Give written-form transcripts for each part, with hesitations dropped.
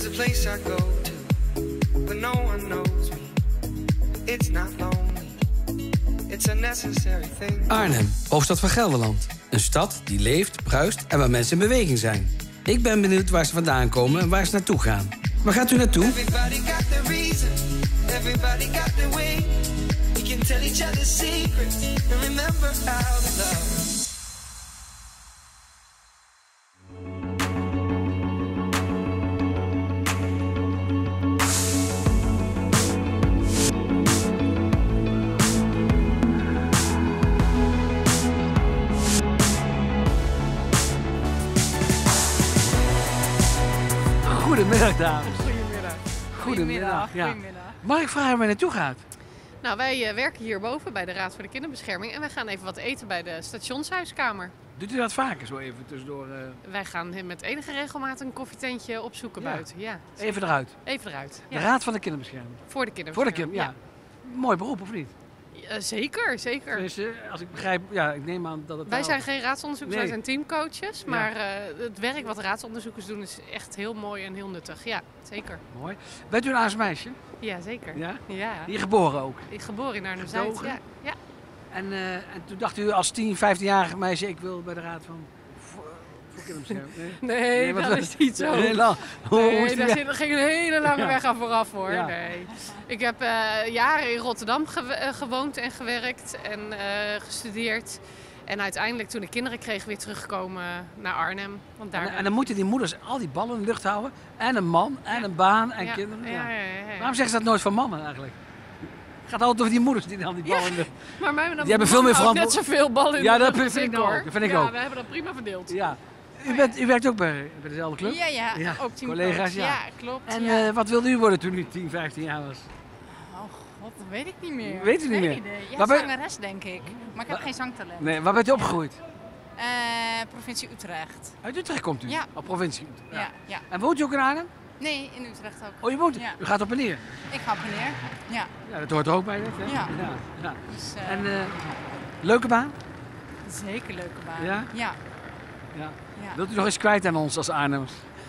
There's a place I go to, but no one knows me. It's not lonely, it's a necessary thing. Arnhem, hoofdstad van Gelderland. Een stad die leeft, bruist en waar mensen in beweging zijn. Ik ben benieuwd waar ze vandaan komen en waar ze naartoe gaan. Waar gaat u naartoe? Everybody got the reason, everybody got the way. We can tell each other secrets and remember how to love. Goedemiddag, dames. Goedemiddag. Goedemiddag. Ja. Goedemiddag. Mag ik vragen waar je naartoe gaat? Nou, wij werken hierboven bij de Raad voor de Kinderbescherming en wij gaan even wat eten bij de stationshuiskamer. Doet u dat vaker zo even tussendoor? Wij gaan met enige regelmaat een koffietentje opzoeken Ja. buiten. Ja. Even eruit. Even eruit. De Ja. Raad van de Kinderbescherming. Voor de Voor de kinderbescherming. kinderen, ja. Mooi beroep, of niet? Zeker, zeker. Dus, als ik begrijp, ja, ik neem aan dat het... Wij wel- zijn geen raadsonderzoekers, Nee. wij zijn teamcoaches. Maar het werk wat raadsonderzoekers doen is echt heel mooi en heel nuttig. Ja, zeker. Mooi. Bent u een Aards meisje? Ja, zeker. Ja? Ja. Hier geboren ook. Ik geboren in Arnhem-Zuid. Getogen? Ja. Ja. En toen dacht u als 10, 15-jarig meisje, ik wil bij de Raad van... Voor kinderbescherming. Nee, wat dat was- is niet zo. Heel lang. Hoe Nee, moest u daar weg? ging een hele lange Ja. weg aan vooraf hoor. Ja. Nee. Ik heb jaren in Rotterdam gewoond en gewerkt en gestudeerd. En uiteindelijk toen ik kinderen kreeg weer teruggekomen naar Arnhem. Want daar En dan moeten die moeders al die ballen in de lucht houden. En een man, en een baan, en kinderen. Ja. Waarom zeggen ze dat nooit van mannen eigenlijk? Het gaat altijd over die moeders die dan die ballen in de lucht... Maar mij Die hebben veel meer net zoveel ballen in Ja, de dat lucht vind als ik ook. hoor. Dat vind ik ja, ook. we hebben dat prima verdeeld. Ja. U werkt ook bij dezelfde club? Ja, Ook teamcoach. collega's, ja. Ja, klopt. En ja. wat wilde u worden toen u 10, 15 jaar was? Oh god, dat weet ik niet meer. Weet u niet Geen meer? idee. Ja, Waar ben- zangeres denk ik. Maar ik heb geen zangtalent. Nee, waar bent u opgegroeid? Provincie Utrecht. Uit Utrecht komt u? Ja. Op provincie Utrecht. Ja. Ja. En woont u ook in Arnhem? Nee, in Utrecht ook. Oh, je woont Ja. U gaat op en neer? Ik ga op en neer. Ja. Ja, dat hoort er ook bij. Hè? Ja. Ja. Dus, En leuke baan? zeker leuke baan. Ja? Ja. Ja. Ja. Wilt u nog eens kwijt aan ons als Arnhemmers?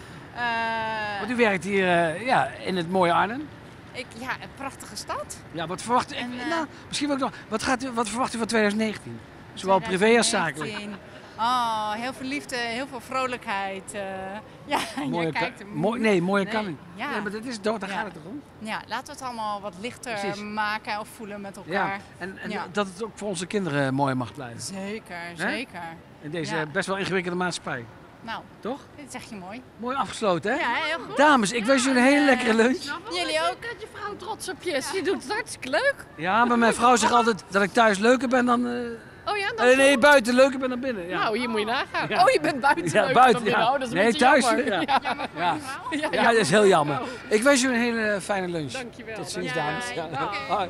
Want u werkt hier in het mooie Arnhem. Ja, een prachtige stad. Ja, wat verwacht u? En, nou, misschien wel nog. Wat verwacht u van 2019? Zowel privé als zakelijk. 2019. Oh, heel veel liefde, heel veel vrolijkheid. Ja, Mooie je kijkt er mooie Nee, kan niet. ja. Nee, maar dat is dood, daar Ja. gaat het toch om? Ja, laten we het allemaal wat lichter Precies. maken of voelen met elkaar. Ja. En Ja. dat het ook voor onze kinderen mooi mag blijven. Zeker, zeker. In deze Ja. best wel ingewikkelde maatschappij. Nou, Toch? dit zeg je mooi. Mooi afgesloten, hè? Ja, heel goed. Dames, ik wens jullie een hele lekkere lunch. Jullie ook. Dat je vrouw trots op je is. Je doet het hartstikke leuk. Ja, maar mijn vrouw zegt altijd dat ik thuis leuker ben dan... Oh ja, dan nee, buiten leuker ben dan binnen. Ja. Nou, hier moet je nagaan. Ja. Oh, je bent buiten Ja, leuk buiten, dan binnen. ja. Oh, dat is een Nee, beetje thuis, jammer. ja. Ja. Ja. Ja, Ja, dat is heel jammer. Ik wens jullie een hele fijne lunch. Dankjewel. Tot ziens, Dankjewel. dames. Ja. Oké. Hoi.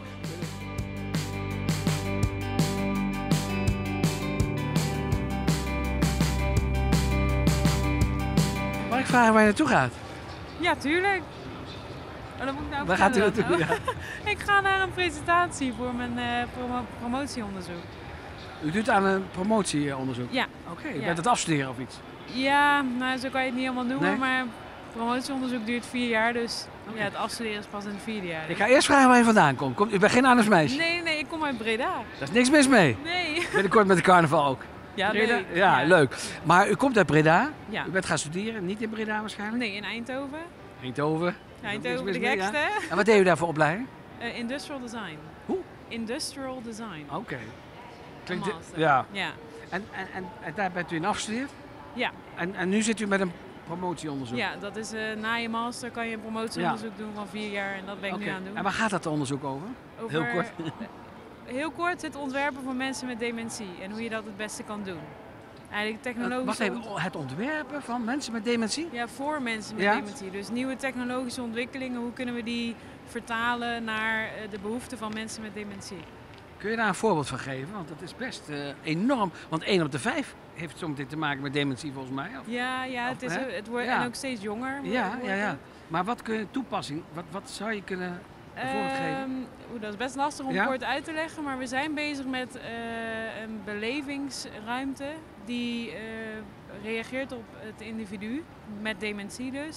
Mag ik vragen waar je naartoe gaat? Ja, tuurlijk. Oh, dat moet ik nou Waar gaat u vertellen? naartoe? Ja. Ik ga naar een presentatie voor mijn promotieonderzoek. U doet aan een promotieonderzoek? Ja. Oké, je Ja. bent het afstuderen of iets? Ja, nou zo kan je het niet helemaal noemen, Nee? maar promotieonderzoek duurt 4 jaar, dus ja, het afstuderen is pas in het 4e jaar. Ik ga eerst vragen waar je vandaan komt. U bent geen Arnhems meisje? Nee, ik kom uit Breda. Daar is niks mis mee. Nee. Binnenkort met de carnaval ook. Ja, Breda? leuk. Ja, leuk. Maar u komt uit Breda. Ja. U bent gaan studeren, niet in Breda waarschijnlijk? Nee, in Eindhoven. Eindhoven. Eindhoven, Niks de mis mee, gekste. ja. En wat deed u daar voor opleiding? Industrial Design. Hoe? Industrial Design. Oké. Een master. Ja. Ja. En daar bent u in afgestudeerd? Ja. En nu zit u met een promotieonderzoek? Ja, dat is na je master kan je een promotieonderzoek doen van 4 jaar en dat ben ik Oké. nu aan het doen. En waar gaat dat onderzoek over? Over, Heel kort. Heel kort het ontwerpen voor mensen met dementie en hoe je dat het beste kan doen. Eigenlijk technologisch. Wacht even, het ontwerpen van mensen met dementie? Ja, voor mensen met Ja? dementie. Dus nieuwe technologische ontwikkelingen, hoe kunnen we die vertalen naar de behoeften van mensen met dementie? Kun je daar een voorbeeld van geven? Want dat is best enorm. Want 1 op de 5 heeft zometeen te maken met dementie volgens mij. Of? Ja, Of, het, is, hè? het wordt Ja. en ook steeds jonger. Ja, wordt ja, ja. het. Maar wat kun je toepassing, wat zou je kunnen een voorbeeld geven? Dat is best lastig om Ja? kort uit te leggen, maar we zijn bezig met een belevingsruimte die reageert op het individu met dementie dus.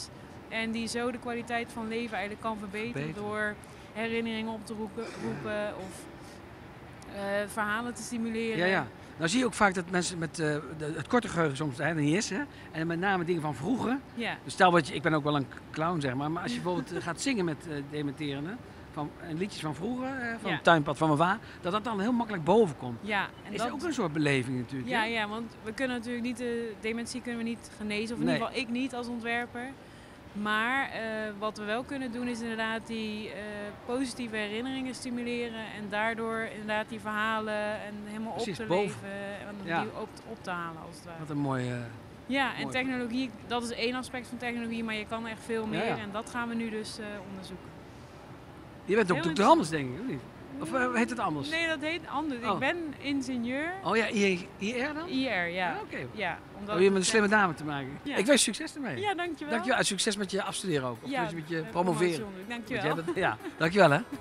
En die zo de kwaliteit van leven eigenlijk kan verbeteren door herinneringen op te roepen of verhalen te stimuleren. Ja. Nou zie je ook vaak dat mensen met het korte geheugen soms niet is. Hè? En met name dingen van vroeger. Ja. Dus stel dat ik ben ook wel een clown zeg maar als je bijvoorbeeld gaat zingen met dementerenden. En liedjes van vroeger, van het tuinpad van mijn wa, dat dan heel makkelijk boven komt. Ja, en is dat ook een soort beleving natuurlijk? Ja, want we kunnen natuurlijk niet de dementie kunnen we niet genezen, of in ieder geval ik niet als ontwerper. Maar wat we wel kunnen doen is inderdaad die positieve herinneringen stimuleren en daardoor inderdaad die verhalen en helemaal op te leven en die op te halen als het ware. Wat een mooie... Ja, en technologie, dat is één aspect van technologie, maar je kan echt veel meer en dat gaan we nu dus onderzoeken. Je bent ook dokter Anders, denk ik, of niet? Of heet het anders? Nee, dat heet anders. Ik ben ingenieur. Oh ja, IR dan? IR, ja. Oké. Ja, omdat je hebt met een slimme dame te maken. Ja. Ik wens je succes ermee. Ja, dankjewel. Dankjewel. En succes met je afstuderen ook. Of met je promoveren. Dankjewel. Ja, dankjewel hè.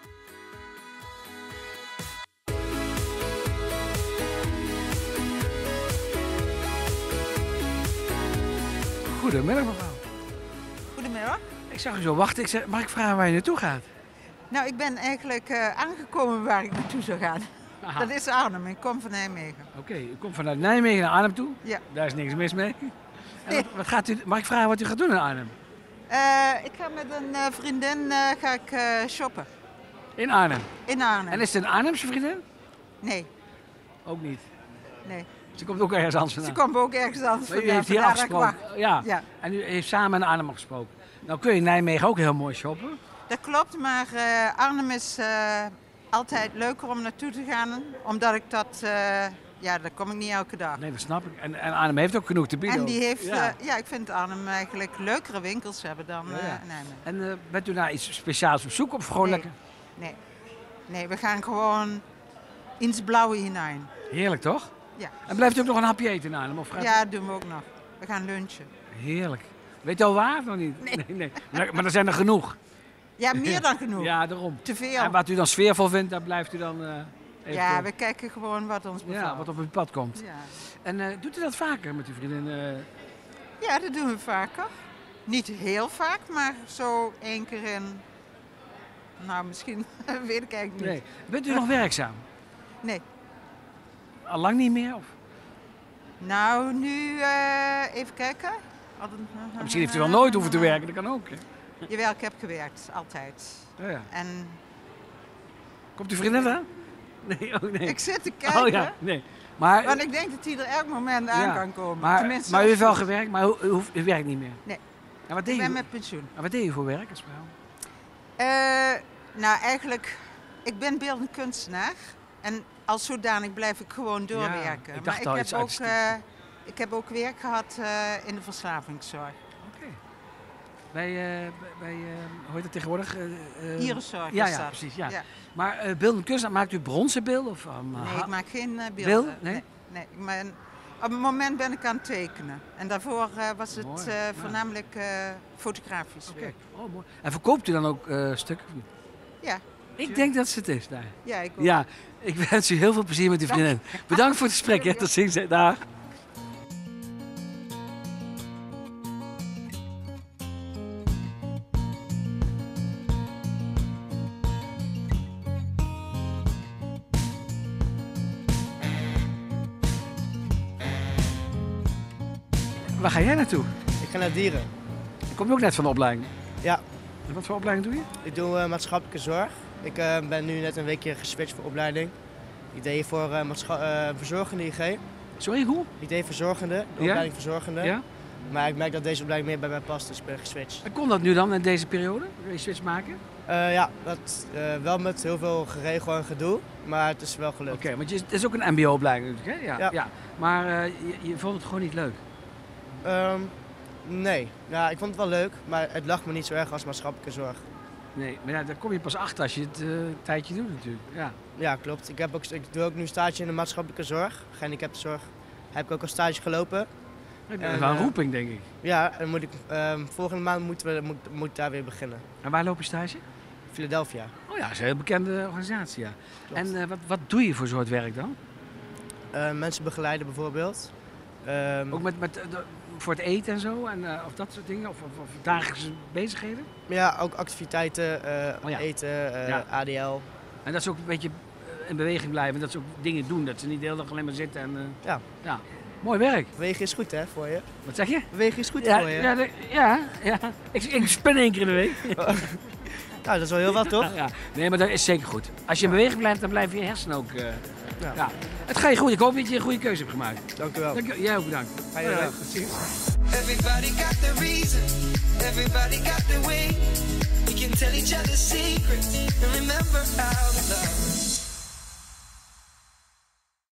Goedemiddag mevrouw. Goedemiddag. Ik zag u zo wachten. Ik zei, mag ik vragen waar je naartoe gaat? Nou, ik ben eigenlijk aangekomen waar ik naartoe zou gaan. Aha. Dat is Arnhem. Ik kom van Nijmegen. Oké, u komt vanuit Nijmegen naar Arnhem toe? Ja. Daar is niks mis mee. En wat gaat u, mag ik vragen wat u gaat doen in Arnhem? Ik ga met een vriendin shoppen. In Arnhem? In Arnhem. En is het een Arnhemse vriendin? Nee. Ook niet? Nee. Ze komt ook ergens anders vandaan? Ze komt ook ergens anders vandaan. U heeft hier afgesproken? Ja. En u heeft samen in Arnhem afgesproken. Nou kun je in Nijmegen ook heel mooi shoppen. Dat klopt, maar Arnhem is altijd leuker om naartoe te gaan. Omdat ik dat... daar kom ik niet elke dag. Nee, dat snap ik. En Arnhem heeft ook genoeg te bieden. En die heeft... ik vind Arnhem eigenlijk leukere winkels hebben dan Nijmegen. En bent u naar iets speciaals op zoek of gewoon lekker? Nee, we gaan gewoon in het blauwe hinein. Heerlijk toch? Ja. En blijft u ook nog een hapje eten in Arnhem? Of ja, dat doen we ook nog. We gaan lunchen. Heerlijk. Weet je al waar of nog niet? Nee. Maar er zijn er genoeg. Ja, meer dan genoeg. Ja, daarom. Te veel. En wat u dan sfeervol vindt, daar blijft u dan even... Ja, we kijken gewoon wat ons bevalt. Ja, wat op uw pad komt. Ja. En doet u dat vaker met uw vriendin? Ja, dat doen we vaker. Niet heel vaak, maar zo 1 keer in... Nou, misschien weet ik eigenlijk niet. Nee. Bent u nog werkzaam? Nee. Al lang niet meer? Of? Nou, nu even kijken. Misschien heeft u wel nooit hoeven te werken, dat kan ook. Hè? Jawel, ik heb gewerkt, altijd. Ja. En... Komt uw vriendin aan? Nee, ook nee. Ik zit te kijken. Oh ja, nee. Maar, want ik denk dat hij er elk moment aan kan komen. Maar u heeft wel gewerkt, maar u werkt niet meer? Nee. En wat deed ik ben u? met pensioen. En wat deed u voor werk als vrouw? Nou, eigenlijk, ik ben beeldend kunstenaar. En als zodanig blijf ik gewoon doorwerken. Ja, ik dacht maar ik heb ook werk gehad in de verslavingszorg. Oké. Bij hoe heet het tegenwoordig? Ierenzorg ja, precies. Ja. Maar beeldend kunstenaar, maakt u bronzen beelden? Of, nee, ik maak geen beelden. Nee? Nee. Op het moment ben ik aan het tekenen. En daarvoor was het voornamelijk fotografisch werk. Oh, mooi. En verkoopt u dan ook stukken? Ja. Ik denk dat ze het is daar. Ja, ik ook. Ja, ik wens u heel veel plezier met uw vriendin. Bedankt voor het gesprek. Hè. Tot ziens. Dag. Waar ga jij naartoe? Ik ga naar Dieren. Je komt ook net van de opleiding? Ja. En wat voor opleiding doe je? Ik doe maatschappelijke zorg. Ik ben nu net een weekje geswitcht voor opleiding. Ik deed voor verzorgende IG. Sorry, hoe? Ik deed verzorgende, de opleiding verzorgende. Ja? Maar ik merk dat deze opleiding meer bij mij past, dus ik ben geswitcht. En kon dat nu dan in deze periode? Wil je switch maken? Ja, dat, wel met heel veel geregel en gedoe, maar het is wel gelukt. Oké, want het is ook een mbo-opleiding natuurlijk, hè? Ja. Maar je vond het gewoon niet leuk? Nee, ja, ik vond het wel leuk, maar het lag me niet zo erg als maatschappelijke zorg. Nee, maar ja, daar kom je pas achter als je het een tijdje doet natuurlijk. Ja, klopt. Ik doe ook nu stage in de maatschappelijke zorg, gehandicaptenzorg. Heb ik ook al stage gelopen. Dat is wel een roeping, denk ik. Ja, en moet ik, volgende maand moet ik daar weer beginnen. En waar loop je stage? Philadelphia. Oh ja, dat is een heel bekende organisatie, ja. Klopt. En wat doe je voor soort werk dan? Mensen begeleiden bijvoorbeeld. Ook met voor het eten en zo? Of dat soort dingen? Of dagelijkse bezigheden? Ja, ook activiteiten, eten, ADL. En dat ze ook een beetje in beweging blijven. Dat ze ook dingen doen. Dat ze niet de hele dag alleen maar zitten. En, ja. Mooi werk. Bewegen is goed, hè, voor je? Wat zeg je? Bewegen is goed voor je. Ja. Ik spin 1 keer in de week. Nou, dat is wel heel wat, toch? Ja. Nee, maar dat is zeker goed. Als je in beweging blijft, dan blijven je hersenen ook... Ja. Het gaat je goed. Ik hoop dat je een goede keuze hebt gemaakt. Dank u wel. Jij ook bedankt. Everybody got the reason, everybody got the way. We can tell each other secrets and remember how to love.